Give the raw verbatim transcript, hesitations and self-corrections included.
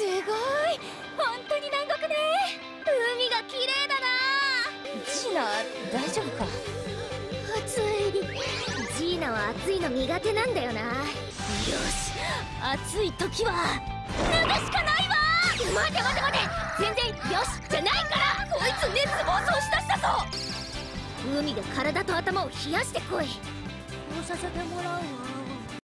すごい、本当に南国ね。海が綺麗だな。ジーナ大丈夫か？暑い。ジーナは暑いの苦手なんだよな。よし、暑い時は脱ぐしかないわ。待て待て待て、全然よしじゃないから。こいつ熱暴走しだしたぞ。海で体と頭を冷やしてこい。こうさせてもらうわ。